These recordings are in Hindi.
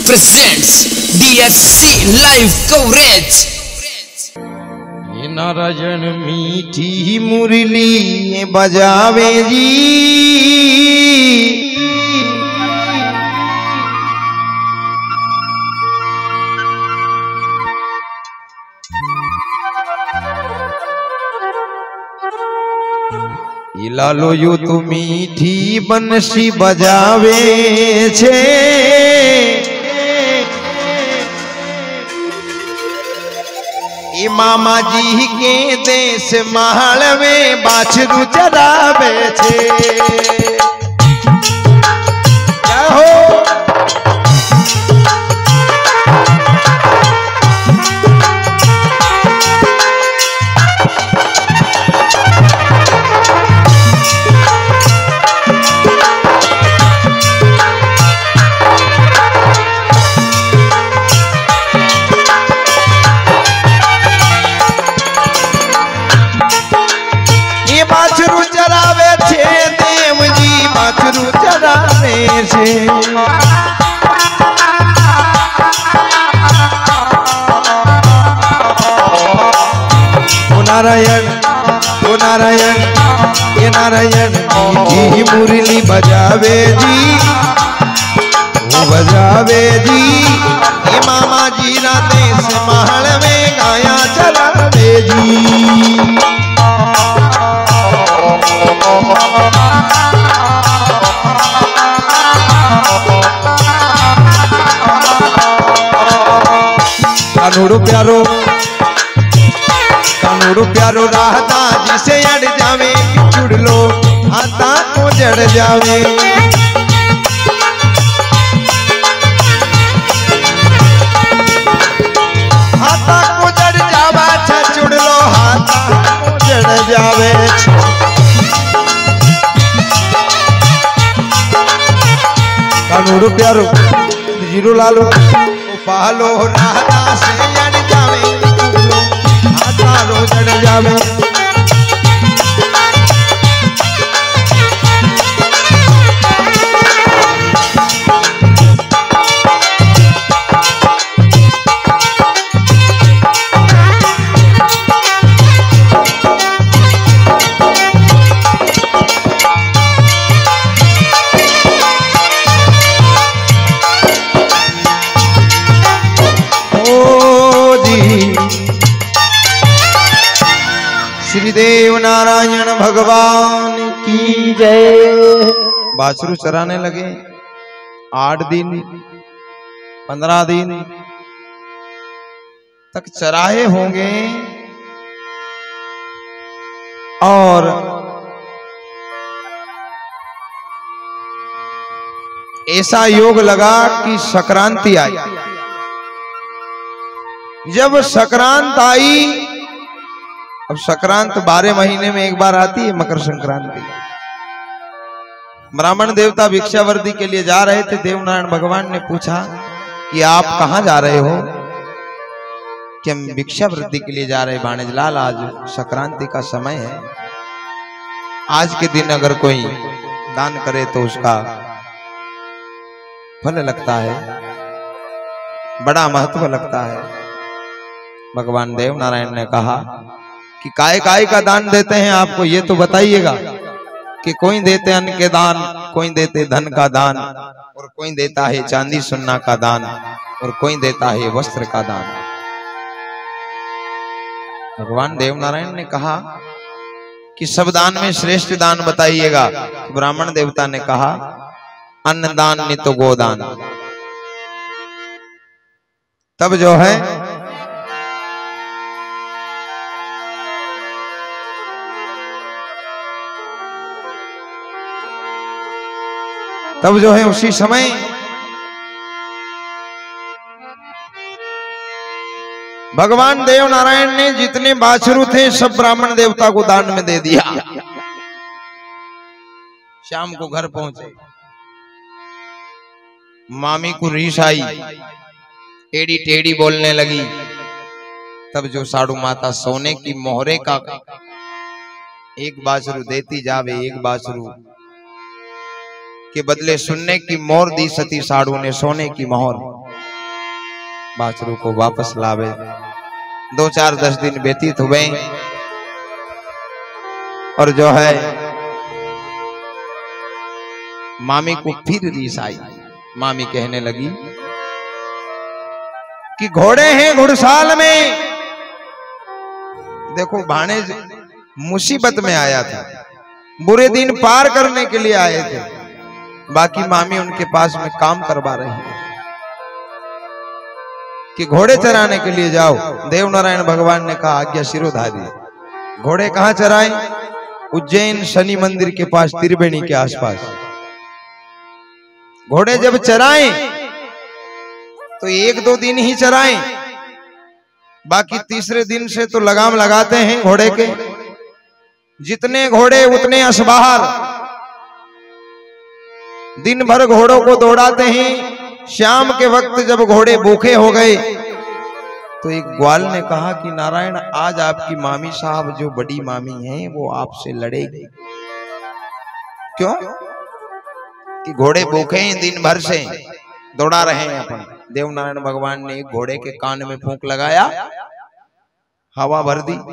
presents DFC live coverage। ये नारायण मीठी मुरली बजावे जी, लालो यू तो मीठी बंसी बजावे छे। ये मामा जी के देश महलवे बाछरू चरावे छे। क्या हो बाछरू चरावे छे, देव जी बाछरू चरावे छे। ओ नारायण ओ नारायण ये नारायण मीठी मुरली बजावे जी, वो बजावे जी। ये मामा जी ना देश महल में गाया चलावे जी। कानूड़ो प्यारो राहता जिसे अड़ जावे, जुड़ लो आता को जड़ जावे। हाथा को जड़ जावा छा, जुड़ लो हाथा को जड़ जावे। कानूड़ो प्यारो जीरो लालो पालो राहता से अड़ जावे, हाथा रो जड़ जावे। श्री देव नारायण भगवान की जय। बाछरू चराने लगे 8 दिन 15 दिन तक चराए होंगे और ऐसा योग लगा कि संक्रांति आई। जब संक्रांत आई, अब संक्रांत 12 महीने में एक बार आती है, मकर संक्रांति। ब्राह्मण देवता भिक्षावृत्ति के लिए जा रहे थे। देवनारायण भगवान ने पूछा कि आप कहां जा रहे हो? कि हम भिक्षावृत्ति के लिए जा रहे हैं भाणेजलाल, आज संक्रांति का समय है। आज के दिन अगर कोई दान करे तो उसका फल लगता है, बड़ा महत्व लगता है। भगवान देवनारायण ने कहा कि काय का दान देते हैं आपको ये तो बताइएगा। कि कोई देते अन्न के दान, कोई देते धन का दान, और कोई देता है चांदी सोना का दान, और कोई देता है वस्त्र का दान। भगवान देवनारायण ने कहा कि सब दान में श्रेष्ठ दान बताइएगा। तो ब्राह्मण देवता ने कहा अन्न दान नहीं तो गोदान। तब जो है उसी समय भगवान देव नारायण ने जितने बाछरू थे सब ब्राह्मण देवता को दान में दे दिया। शाम को घर पहुंचे, मामी को रीस आई, टेढ़ी टेढ़ी बोलने लगी। तब जो साधु माता सोने की मोहरे का एक बाछरू देती जावे, एक बाछरू के बदले सुनने की मोहर दी सती साधु ने, सोने की मोहर। बाछरू को वापस लावे। 2-4-10 दिन व्यतीत हुए और जो है मामी को फिर रीस आई। मामी कहने लगी कि घोड़े हैं घुड़साल में। देखो भाणेज मुसीबत में आया था, बुरे दिन पार करने के लिए आए थे, बाकी मामी उनके पास में काम करवा रही है कि घोड़े चराने के लिए जाओ। देवनारायण भगवान ने कहा आज्ञा शिरोधारी। घोड़े कहां चराएं? उज्जैन शनि मंदिर के पास, त्रिवेणी के आसपास। घोड़े जब चराएं तो 1-2 दिन ही चराएं, बाकी तीसरे दिन से तो लगाम लगाते हैं घोड़े के। जितने घोड़े उतने असबाहर। दिन भर घोड़ों को दौड़ाते हैं। शाम के वक्त जब घोड़े भूखे हो गए तो एक ग्वाल ने कहा कि नारायण, आज आपकी मामी साहब जो बड़ी मामी हैं वो आपसे लड़ेगी। क्यों? कि घोड़े भूखे हैं, दिन भर से दौड़ा रहे हैं अपन। देवनारायण भगवान ने एक घोड़े के कान में फूंक लगाया, हवा भर दी,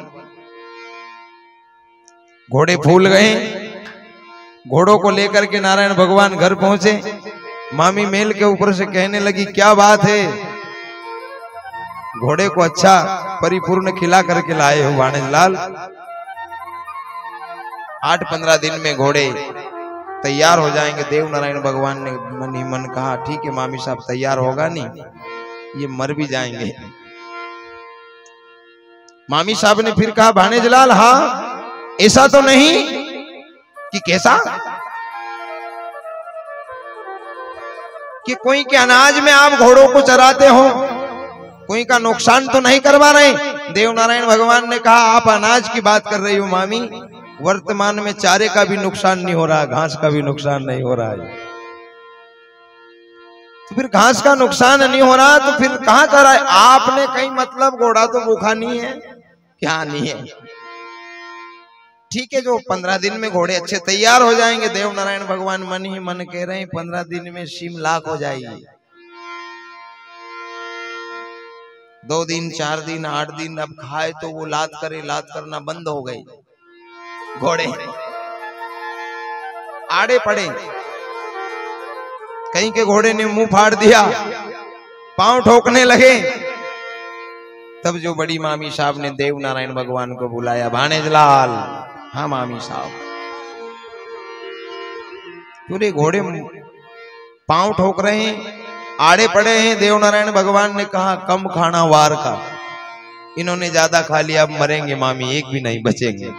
घोड़े फूल गए। घोड़ों को लेकर के नारायण भगवान घर पहुंचे। मामी मेल के ऊपर से कहने लगी क्या बात है, घोड़े को अच्छा परिपूर्ण खिला करके लाए हो भाणेज लाल। 8-15 दिन में घोड़े तैयार हो जाएंगे। देवनारायण भगवान ने मन ही मन कहा ठीक है मामी साहब, तैयार होगा नहीं, ये मर भी जाएंगे। मामी साहब ने फिर कहा भाणेज लाल, हाँ ऐसा तो नहीं कि कैसा, कि कोई के अनाज में आप घोड़ों को चराते हो, कोई का नुकसान तो नहीं करवा रहे? देवनारायण भगवान ने कहा आप अनाज की बात कर रही हो मामी, वर्तमान में चारे का भी नुकसान नहीं हो रहा, घास का भी नुकसान नहीं हो रहा है। तो फिर घास का नुकसान नहीं हो रहा तो फिर कहां चरा है आपने? कहीं मतलब घोड़ा तो भूखा नहीं है? क्या नहीं है? ठीक है, जो 15 दिन में घोड़े अच्छे तैयार हो जाएंगे। देवनारायण भगवान मन ही मन कह रहे हैं 15 दिन में सीम लाख हो जाएगी। 2 दिन 4 दिन 8 दिन अब खाए तो वो लात करना बंद हो गई। घोड़े आड़े पड़े, कहीं के घोड़े ने मुंह फाड़ दिया, पांव ठोकने लगे। तब जो बड़ी मामी साहब ने देवनारायण भगवान को बुलाया, भाणेज लाल। हाँ मामी साहब। पूरे घोड़े पांव ठोक रहे हैं, आड़े पड़े हैं। देवनारायण भगवान ने कहा कम खाना वार का, इन्होंने ज्यादा खा लिया, अब मरेंगे मामी, एक भी नहीं बचेंगे।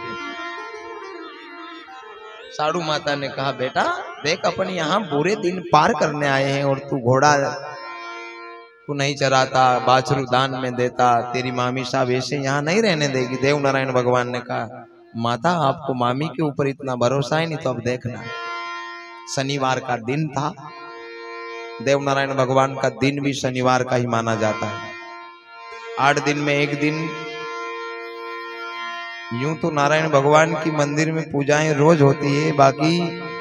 साड़ू माता ने कहा बेटा देख, अपन यहाँ बुरे दिन पार करने आए हैं और तू घोड़ा तू नहीं चराता, बाछरू दान में देता, तेरी मामी साहब ऐसे यहाँ नहीं रहने देगी। देवनारायण भगवान ने कहा माता आपको मामी के ऊपर इतना भरोसा है नहीं तो अब देखना। शनिवार का दिन था, देवनारायण भगवान का दिन भी शनिवार का ही माना जाता है। 8 दिन में एक दिन। यूं तो नारायण भगवान की मंदिर में पूजाएं रोज होती है, बाकी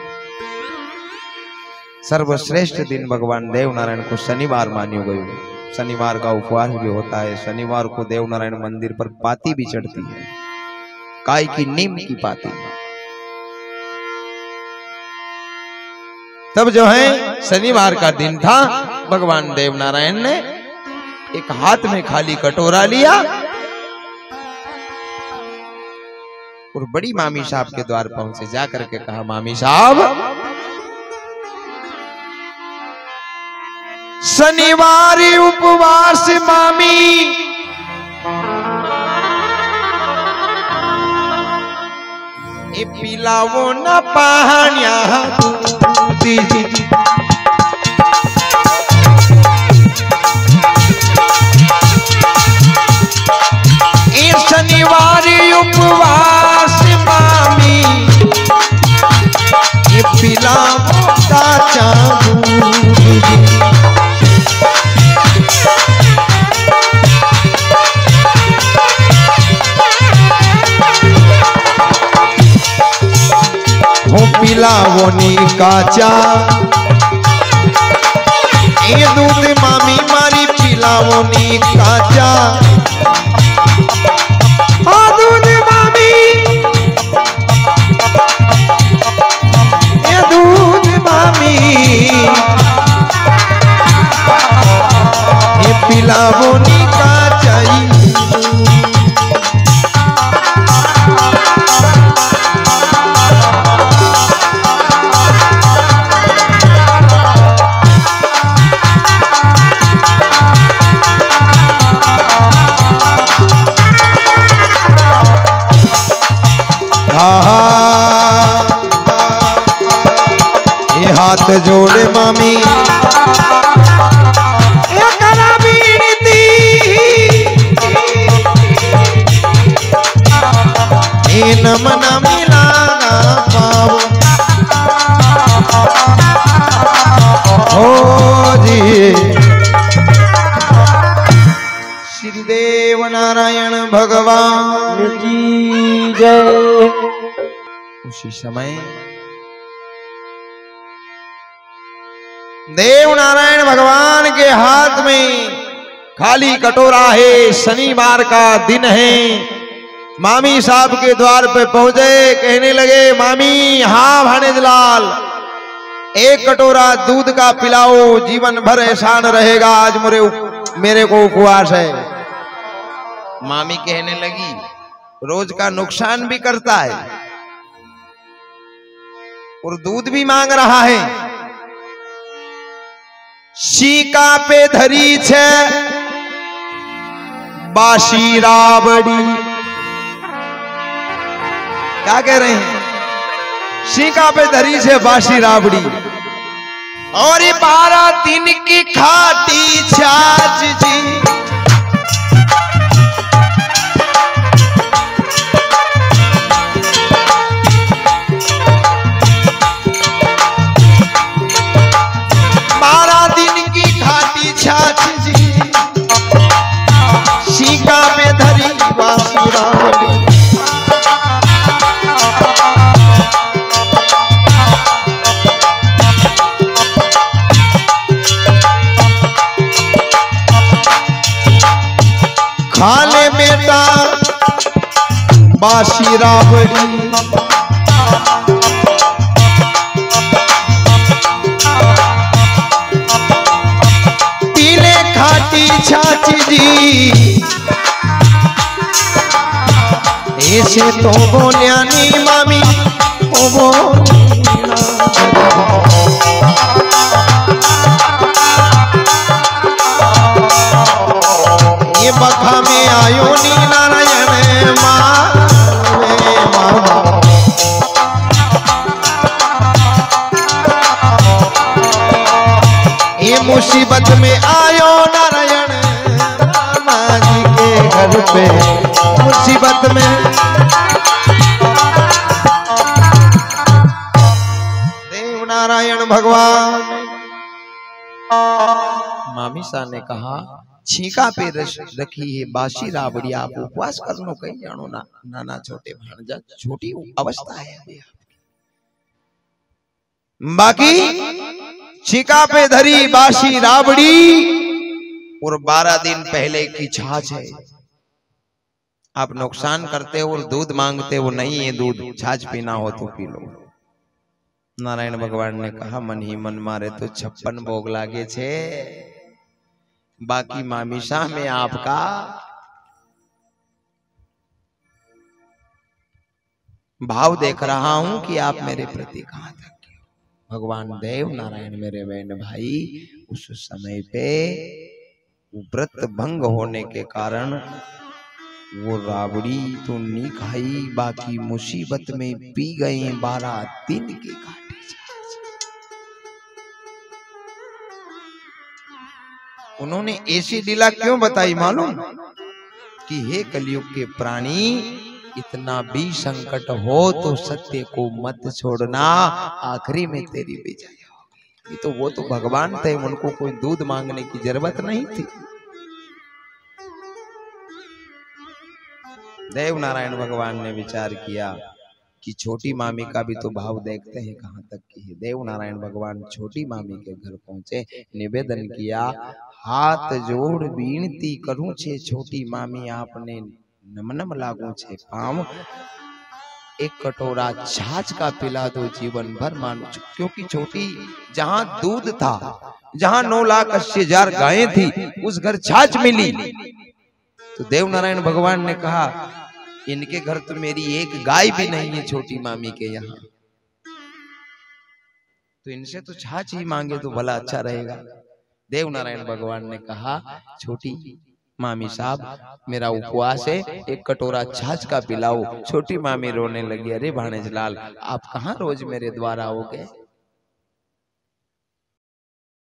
सर्वश्रेष्ठ दिन भगवान देवनारायण को शनिवार मानी गई। शनिवार का उपवास भी होता है। शनिवार को देवनारायण मंदिर पर पाती भी चढ़ती है, काय की नीम की पाती। तब जो है शनिवार का दिन था, भगवान देवनारायण ने एक हाथ में खाली कटोरा लिया और बड़ी मामी साहब के द्वार पहुंचे। जाकर के कहा मामी साहब शनिवारी उपवास मामी, ए पिलावो न पानिया दूधी, ए शनिवारी उपवास मामी, ए पिलावो काचा दूधी। हो पिलावो नी काचा, ए दूध मामी मारी पिला पिलाओ नी काचा दूध मामी, ये दूध मामी, ये पिलाओ नी काचा। ये हाथ जोड़े मामी नमन मिला पाओ हो जी। श्री देव नारायण भगवान की जय। उसी समय देव नारायण भगवान के हाथ में खाली कटोरा है। शनिवार का दिन है। मामी साहब के द्वार पे पहुंचे, कहने लगे मामी हाँ भानेजलाल, एक कटोरा दूध का पिलाओ, जीवन भर एहसान रहेगा, आज मेरे को उपवास है। मामी कहने लगी रोज का नुकसान भी करता है और दूध भी मांग रहा है। शीका पे धरी छे बाशी राबड़ी, क्या कह रहे हैं? शीका पे धरी से बाशी राबड़ी और 12 दिन की खाटी छाछ जी। 12 दिन की खाटी छाछ जी, शीका पे धरी बाशी राबड़ी। खाले बेटा बाशी राबड़ी, पीले खाटी छाछ जी, ऐसे तो बोलिया नी मामी ओ बोलिया। ये बखा में आयो नी नारायण मावे मामा, ये मुसीबत में आयो नारायण मामा जी के घर पे, मुसीबत में। देव नारायण भगवान मामी सा ने कहा छीका पे रखी है बाशी राबड़ी, आप उपवास कर लो, कहीं जानो ना नाना छोटे भांजा, छोटी अवस्था है अभी। बाकी छीका पे धरी बाशी राबड़ी और 12 दिन पहले की छाछ है। आप नुकसान करते हो और दूध मांगते हो, नहीं है दूध, छाछ पीना हो तो पी लो। नारायण भगवान ने कहा मन ही मन मारे तो 56 भोग लागे छे, बाकी मामीसा में आपका भाव देख रहा हूं कि आप मेरे प्रति कहां तक हो। भगवान देव नारायण मेरे बहन भाई उस समय पे व्रत भंग होने के कारण वो राबड़ी तो नहीं खाई, बाकी मुसीबत में पी गए 12 दिन के खाटी छाछ। उन्होंने ऐसी लीला क्यों बताई मालूम? कि हे कलयुग के प्राणी, इतना भी संकट हो तो सत्य को मत छोड़ना, आखिरी में तेरी विजय होगी। तो वो तो भगवान थे, उनको कोई दूध मांगने की जरूरत नहीं थी। देव नारायण भगवान ने विचार किया कि छोटी मामी का भी तो भाव देखते हैं कहाँ तक की है। देव नारायण भगवान छोटी मामी के घर पहुंचे, निवेदन किया, हाथ जोड़ विनती करूं छे छोटी मामी आपने नमनम लागू छे पाँव, एक कटोरा छाछ का पिला दो जीवन भर मानो। क्योंकि छोटी जहां दूध था, जहां 9,80,000 गायें थी, उस घर छाछ मिली। तो देव नारायण भगवान ने कहा इनके घर तो मेरी एक गाय भी नहीं है छोटी मामी के यहाँ, तो इनसे तो छाछ ही मांगे तो भला अच्छा रहेगा। देव नारायण भगवान ने कहा छोटी मामी साहब मेरा उपवास है, एक कटोरा छाछ का पिलाओ। छोटी मामी रोने लगी, अरे भाणेज लाल आप कहाँ रोज मेरे द्वार आओगे,